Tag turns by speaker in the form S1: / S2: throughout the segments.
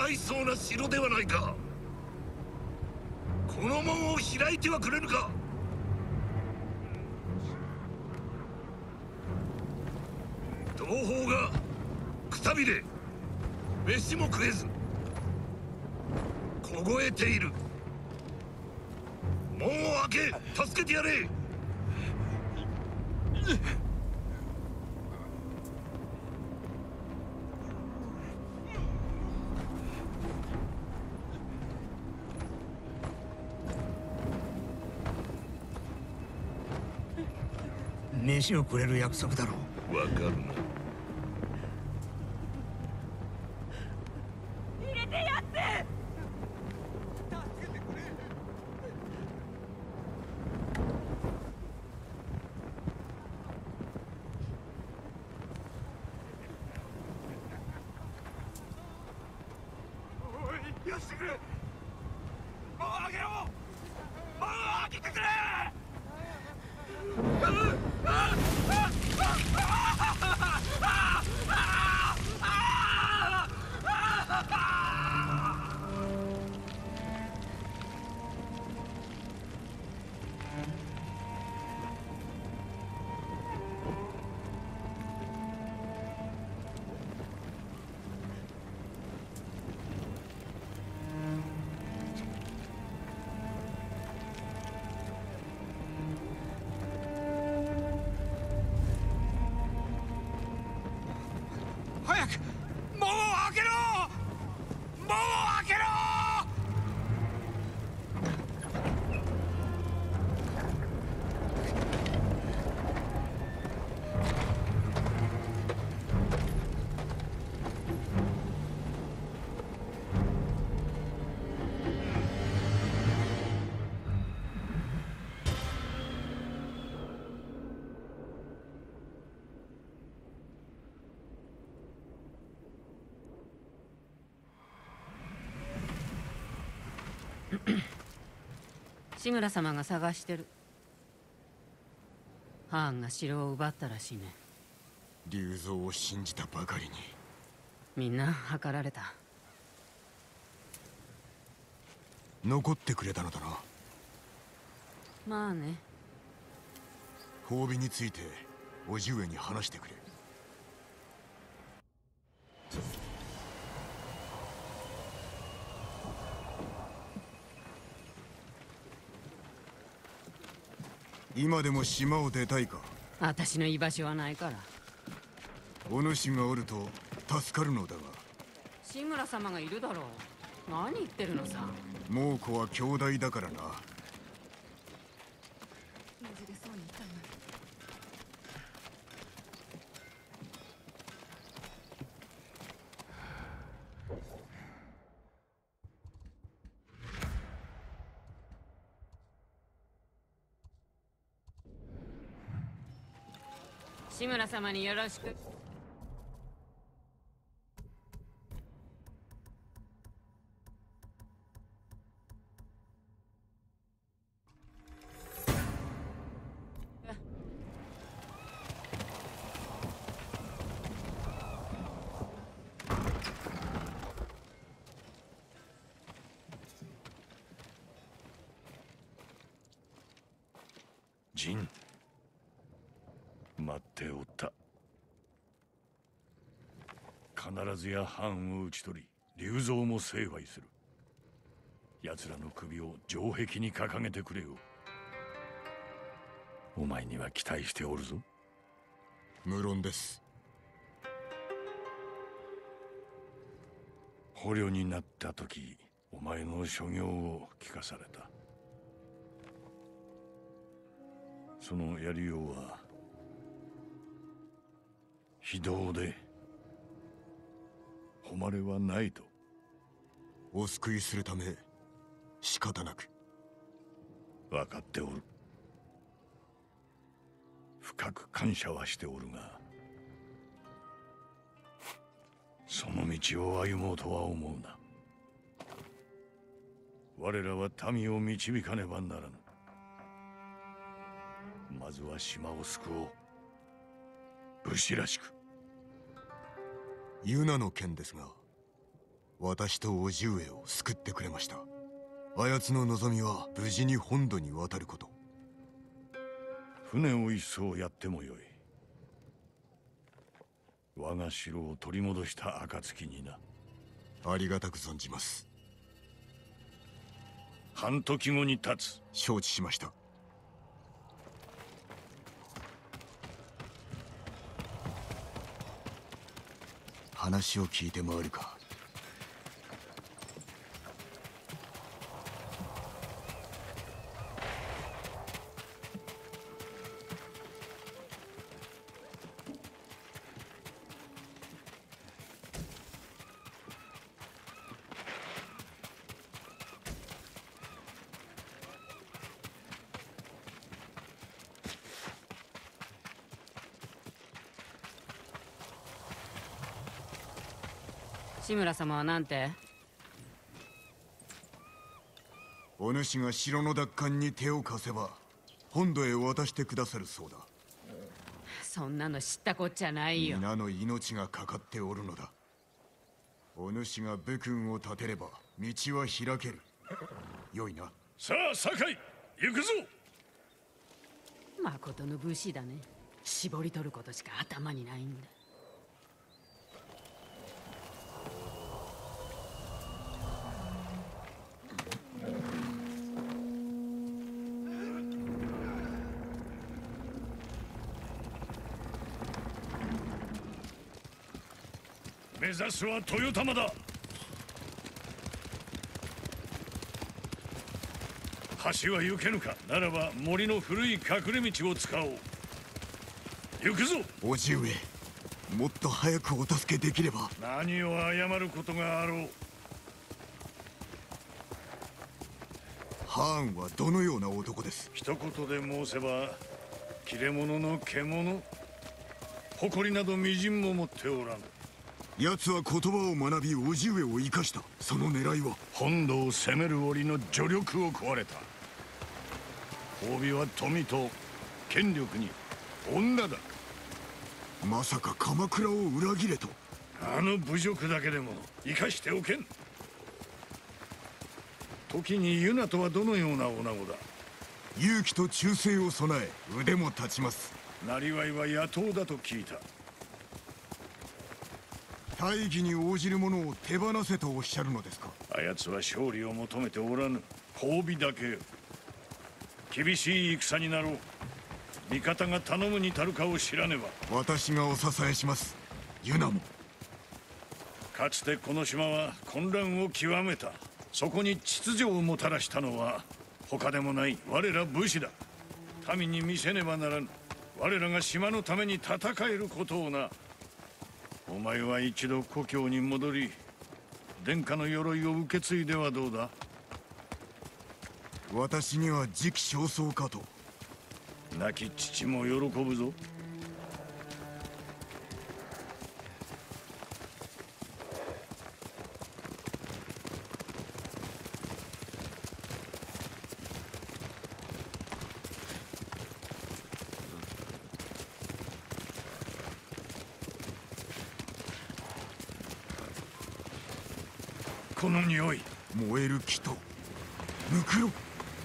S1: 大層な城ではないか。この門を開いてはくれぬか。同胞がくたびれ飯も食えず凍えている。門を開け助けてやれ。
S2: 飯をくれる約束だろう。
S1: わかるな。
S3: 入れてやって。おい、よしてくれ。門を開けろ。門を開けてくれ。早く門を開けろ。門を開けろ。
S4: 志村様が探してる。ハーンが城を奪ったらしいね。
S5: 竜蔵を信じたばかりに。
S4: みんな計られた。
S5: 残ってくれたのだな。
S4: まあね。
S5: 褒美について叔父上に話してくれ。今でも島を出たいか。
S4: 私の居場所はないから。
S5: お主がおると助かるのだが。
S4: 志村様がいるだろう。何言ってるのさ。
S5: 猛虎は兄弟だからな。
S3: 水でそうに言ったのに。
S4: 志村様によろしく。
S1: 陣、待っておった。必ずや藩を討ち取り竜蔵も成敗する。奴らの首を城壁に掲げてくれよ。お前には期待しておるぞ。
S5: 無論です。
S1: 捕虜になった時、お前の所業を聞かされた。そのやりようは非道で誉れはないと。
S5: お救いするため仕方なく。
S1: 分かっておる。深く感謝はしておるが、その道を歩もうとは思うな。我らは民を導かねばならぬ。まずは島を救おう。武士らしく。
S5: ユナの件ですが。 私と叔父上を救ってくれました。あやつの望みは無事に本土に渡ること。
S1: 船を一艘やってもよい。我が城を取り戻した暁にな。
S5: ありがたく存じます。
S1: 半時後に立つ。
S5: 承知しました。話を聞いて回るか。
S4: 志村様はなんて？
S5: お主が城の奪還に手を貸せば本土へ渡してくださるそうだ。
S4: そんなの知ったこっちゃないよ。
S5: 皆の命がかかっておるのだ。お主が武君を立てれば道は開ける。よいな。
S1: さあ酒井、行くぞ。
S4: まことの武士だね。絞り取ることしか頭にないんだ。
S1: 目指すは豊玉だ。橋は行けぬか。ならば森の古い隠れ道を使おう。行くぞ。
S5: 叔父上、もっと早くお助けできれば。
S1: 何を謝ることがあろう。
S5: ハーンはどのような男です？
S1: 一言で申せば切れ者の獣。誇りなどみじんも持っておらぬ。
S5: 奴は言葉を学び叔父上を生かした。その狙いは？
S1: 本土を攻める折の助力を請われた。褒美は富と権力に女だ。
S5: まさか鎌倉を裏切れと？
S1: あの侮辱だけでも生かしておけん。時にユナとはどのような女子だ？
S5: 勇気と忠誠を備え腕も立ちます。
S1: なりわいは野党だと聞いた。
S5: 大義に応じる者を手放せとおっしゃるのですか？
S1: あやつは勝利を求めておらぬ。褒美だけよ。厳しい戦になろう。味方が頼むに足るかを知らねば。
S5: 私がお支えします。ユナも。
S1: かつてこの島は混乱を極めた。そこに秩序をもたらしたのは他でもない我ら武士だ。民に見せねばならぬ。我らが島のために戦えることをな。お前は一度故郷に戻り殿下の鎧を受け継いではどうだ？
S5: 私には時期尚早かと。
S1: 亡き父も喜ぶぞ。この匂い。
S5: 燃える木とムクロ。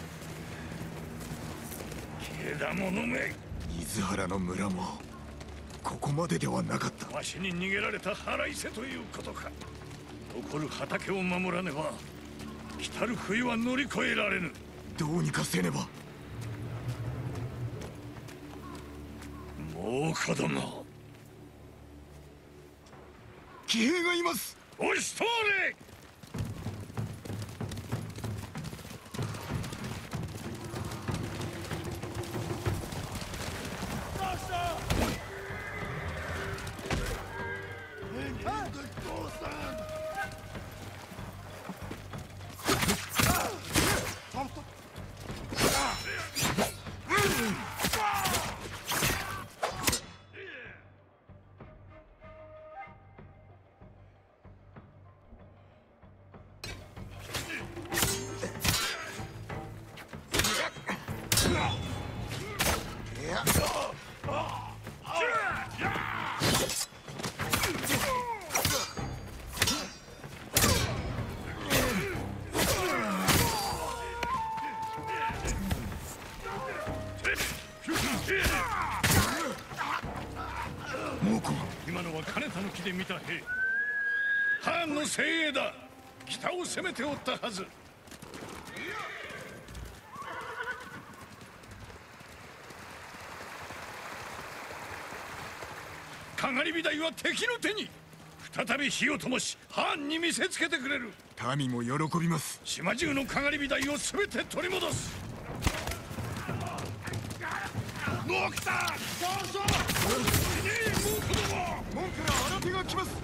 S1: 枝物め。
S5: 水原の村もここまでではなかった。
S1: わしに逃げられた腹いせということか。残る畑を守らねば来たる冬は乗り越えられぬ。
S5: どうにかせねば。
S1: もう子供。
S5: 騎兵がいます。
S1: 押し通れ。
S2: 猛虎。
S1: 今のは金田の木で見た兵。ハーンの精鋭だ。北を攻めておったはず。かがり火台は敵の手に。再び火を灯しハーンに見せつけてくれる。
S5: 民も喜びます。
S1: 島中のかがり火台を全て取り戻す。もう来た。そうそう。
S5: 門から新手が来ます。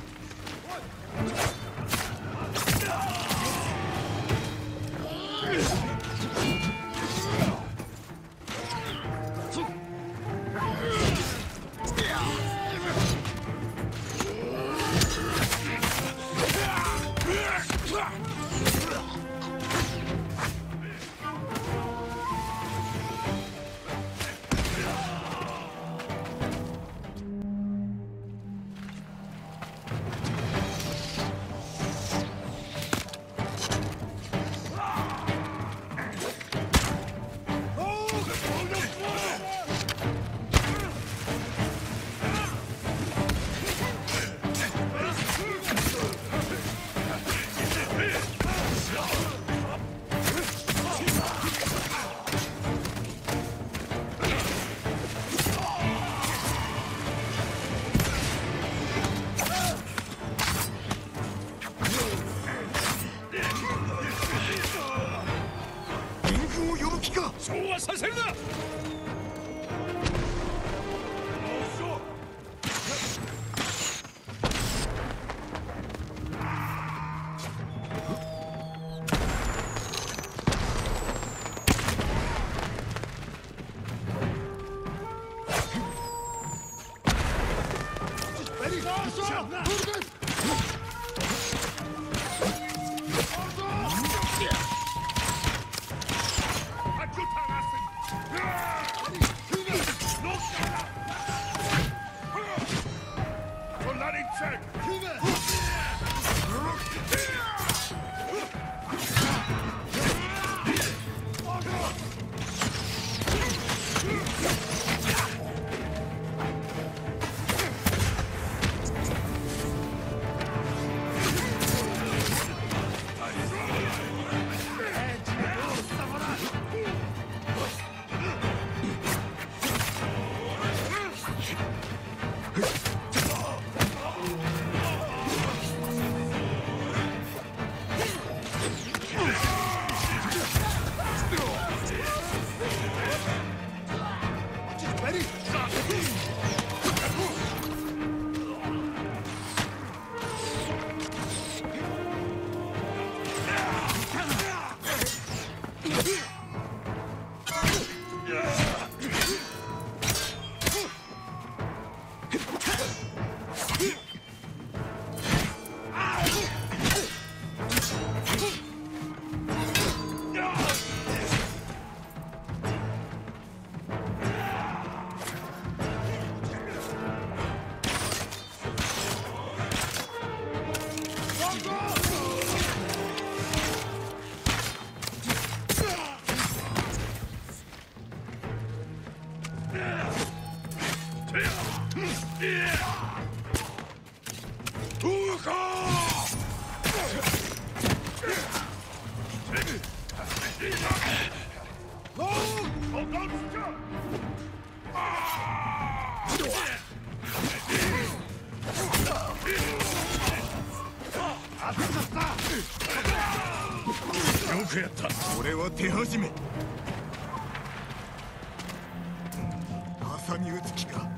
S1: そうはさせるな。よくやった。
S5: これは手始め。挟み撃つ気か。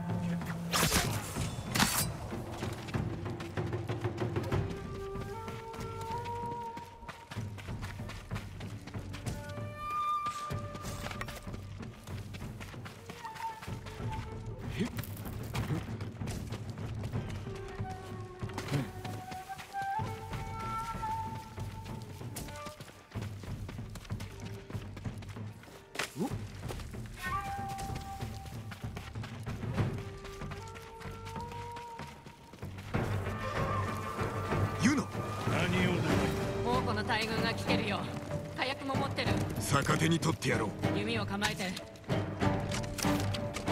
S5: ユノ、
S1: 何をだ。
S4: 王子の大軍が来てるよ。火薬も持ってる。
S5: 逆手に取ってやろう。
S4: 弓を構えて。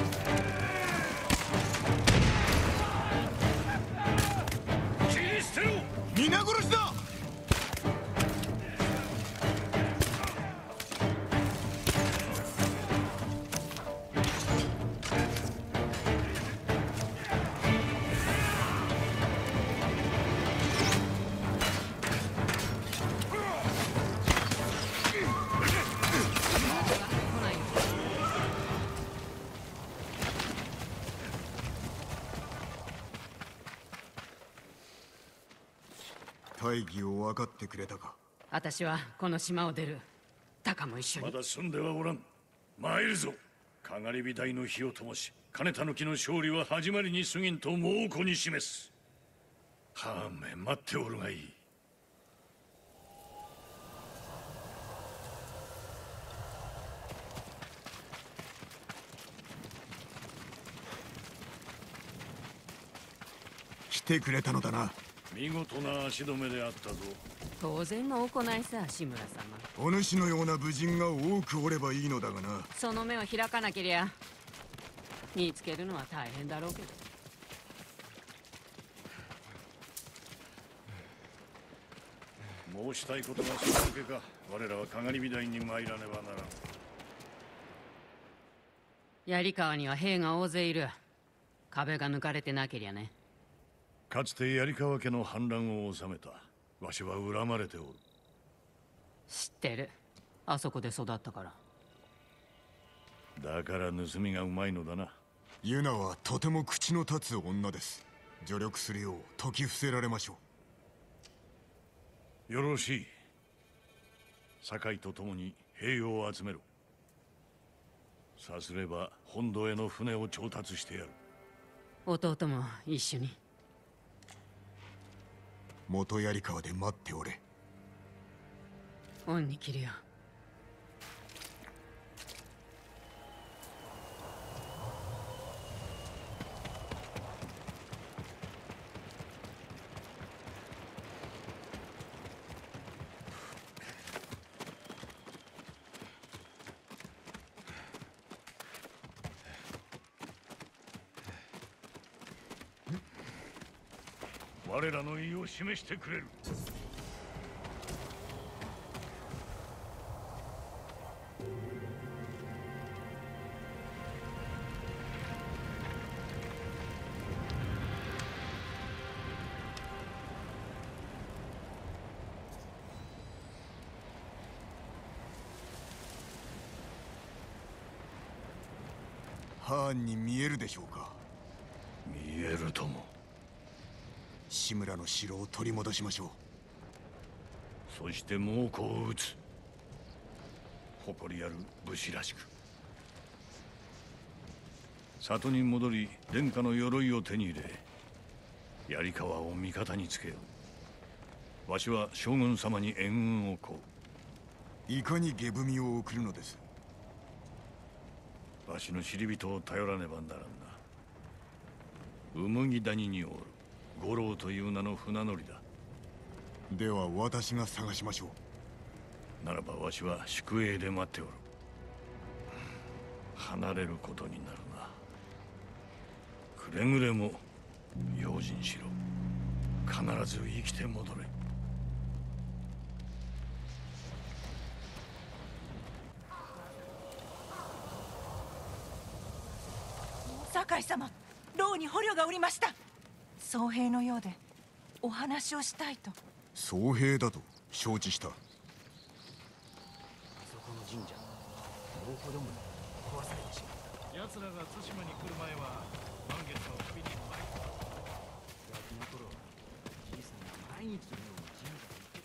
S5: 大義を分かってくれたか。
S4: 私はこの島を出る。タカも一緒に。
S1: まだ済んではおらん。参るぞ。かがり火台の火を灯し、金狸の勝利は始まりに過ぎんと猛虎に示す。はめ待っておるがいい。
S5: 来てくれたのだな。
S1: 見事な足止めであったぞ。
S4: 当然の行いさ、志村様。
S5: お主のような武人が多くおればいいのだがな。
S4: その目を開かなけりゃ見つけるのは大変だろうけど。
S1: 申したいことがそのわけか。我らはかがり火台に参らねばならん。
S4: 槍川には兵が大勢いる。壁が抜かれてなけりゃね。
S1: かつて槍川家の反乱を収めた。わしは恨まれておる。
S4: 知ってる。あそこで育ったから。
S1: だから盗みがうまいのだな。
S5: ユナはとても口の立つ女です。助力するよう説き伏せられましょう。
S1: よろしい。酒井と共に兵を集めろ。さすれば本土への船を調達してやる。
S4: 弟も一緒に。
S5: 元槍川で待っておれ。
S4: 恩に着るよ。
S1: 我らの意を示してくれる。
S5: ハーンに見えるでしょうか。
S1: 見えるとも。
S5: 志村の城を取り戻しましょう。
S1: そして猛虎を撃つ。誇りある武士らしく。里に戻り殿下の鎧を手に入れ、槍川を味方につけよう。わしは将軍様に援軍を請う。
S5: いかに下踏みを送るのです。
S1: わしの知り人を頼らねばならんな。うむぎ谷におる五郎という名の船乗りだ。
S5: では私が探しましょう。
S1: ならばわしは宿営で待っておる。離れることになるな。くれぐれも用心しろ。必ず生きて戻れ。
S6: 酒井様、牢に捕虜がおりました。僧兵のようでお話をしたいと。
S5: 僧兵だと承知した。
S2: そこの神社、もうほども壊されてしまった。
S3: 奴らが対馬に来る前は満月の旅に参った。
S2: ガキの頃、じいさんが毎日のように神社に行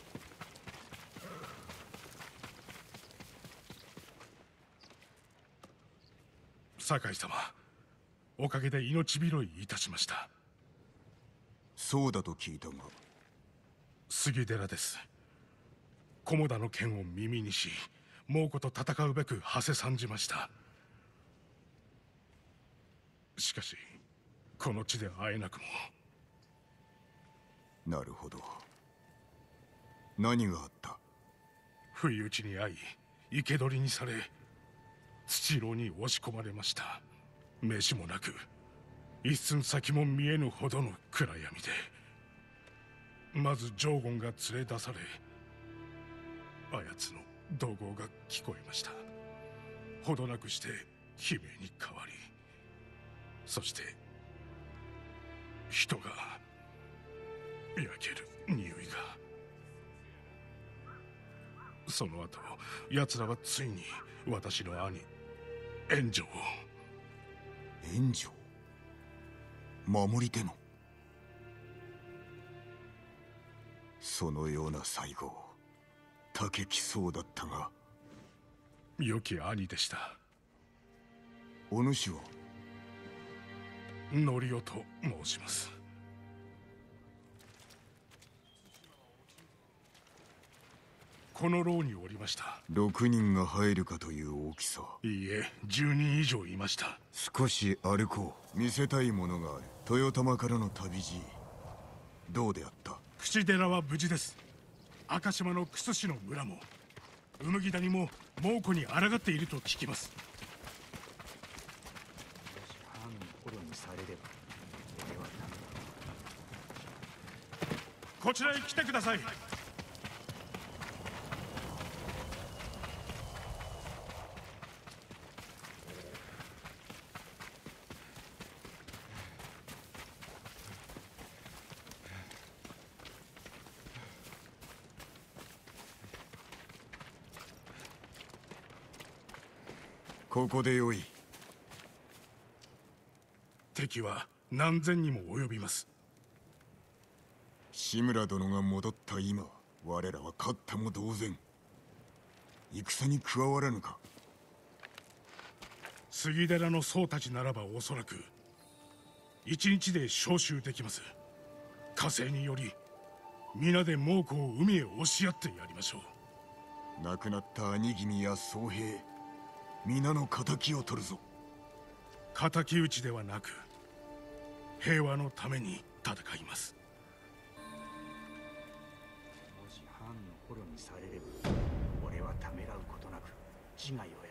S2: って
S3: 酒井様、おかげで命拾いいたしました。
S5: そうだと聞いたが。
S3: 杉寺です。菰田の剣を耳にし、猛虎と戦うべく馳せ参じました。しかしこの地で会えなくも。
S5: なるほど。何があった。
S3: 不意打ちに遭い生け捕りにされ、土牢に押し込まれました。飯もなく一寸先も見えぬほどの暗闇で、まずジョーゴンが連れ出され、あやつの怒号が聞こえました。ほどなくして悲鳴に変わり、そして人が焼ける匂いが。その後奴らはついに私の兄炎上を。
S5: 援助守り手の。 そのような最後たけきそうだったが。
S3: 良き兄でした。
S5: お主は？
S3: ノリオと申します。この牢におりました。
S5: 6人が入るかという大きさ。
S3: いいえ、10人以上いました。
S5: 少し歩こう。見せたいものがある。豊玉からの旅路、どうであった？
S3: 櫛寺は無事です。赤島の楠氏の村も麦谷も猛虎に抗っていると聞きます。
S2: もし藩の捕虜にされれば俺はダメだ。
S3: こちらへ来てください。
S5: ここでよい。
S3: 敵は何千にも及びます。
S5: 志村殿が戻った今、我らは勝ったも同然。戦に加わらぬか？
S3: 杉寺の僧たちならばおそらく一日で召集できます。火星により皆で猛虎を海へ押し合ってやりましょう。
S5: 亡くなった兄君や僧兵、皆の仇を取るぞ。
S3: 敵討ちではなく平和のために戦います。
S2: もし藩の捕虜にされれば俺はためらうことなく自害を